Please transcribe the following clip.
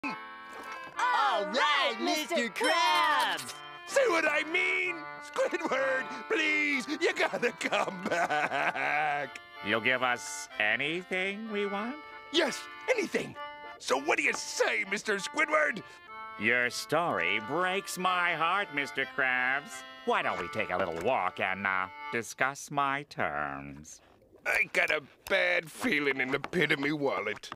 All right, Mr. Krabs! See what I mean? Squidward, please, you gotta come back. You'll give us anything we want? Yes, anything. So what do you say, Mr. Squidward? Your story breaks my heart, Mr. Krabs. Why don't we take a little walk and discuss my terms? I got a bad feeling in the pit of me wallet.